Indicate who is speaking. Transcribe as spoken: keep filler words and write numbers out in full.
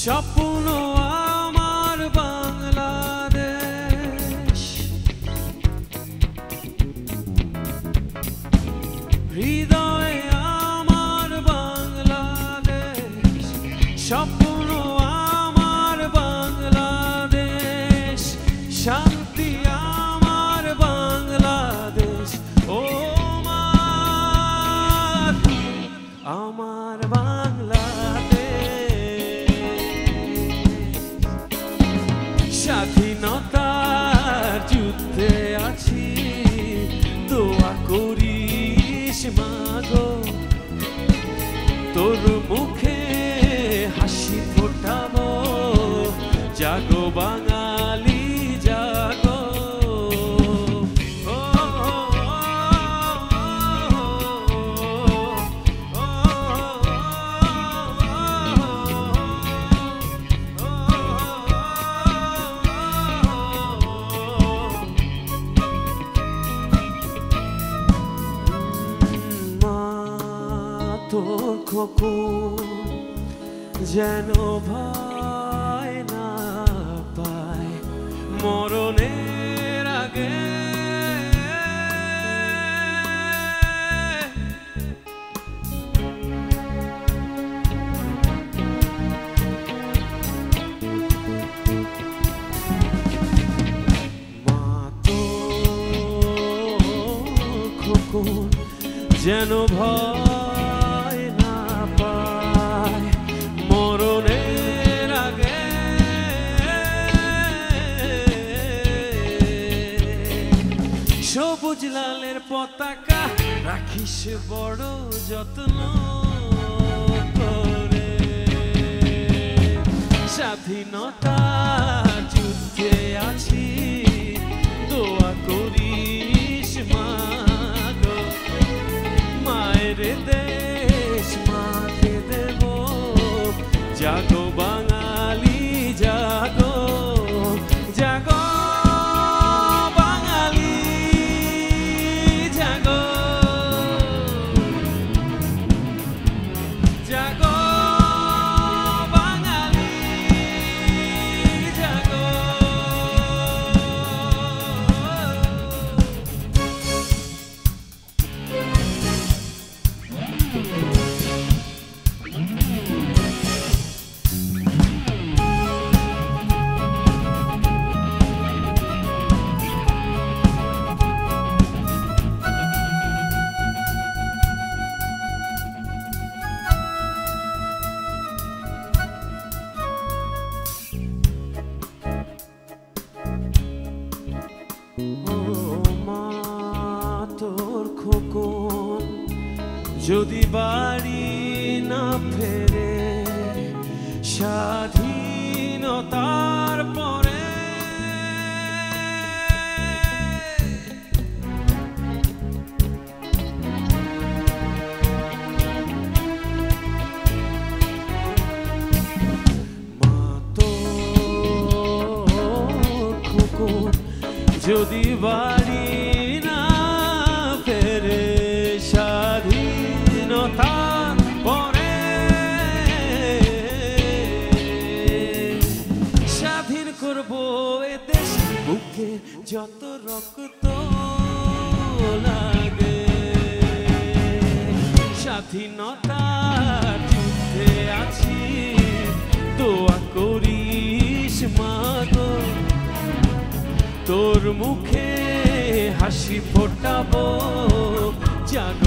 Speaker 1: স্বপ্ন আমার বাংলাদেশ, হৃদয়ে আমার বাংলাদেশ, স্বপ্ন আমার বাংলাদেশ, শান্তি আমার বাংলাদেশ। ও মা আমার স্বাধীনতার যুদ্ধে আছি, দোয়া করিস মাগো, তোর মুখে হাসি ফোটাবো, জাগো বাঙালি জাগো। তোর খোকন যেন ভয় না পায় মরণের আগে, মা তোর খোকন যেন ভয় মরণের আগে, সবুজ লালের পতাকা রাখিস বড় যত্ন করে, স্বাধীনতা যুদ্ধে আছি, দোয়া করিস মাগো, মায়ের দেশ মাকে দেব, জাগো বাঙালি জাগো, জাগো বাঙালি জাগো, জাগো বাঙালি জাগো। তোর খোকন যদি বাড়ি না ফেরে স্বাধীনতার পরে, মা তোর খোকন যদি বাড়ি না ফেরে স্বাধীনতার পরে, স্বাধীন করবো এ দেশ, বুকে যত রক্ত লাগে, স্বাধীনতার যুদ্ধে আছি, দোয়া করিস মাগো, তোর মুখে হাসি ফোটাবো, জাগো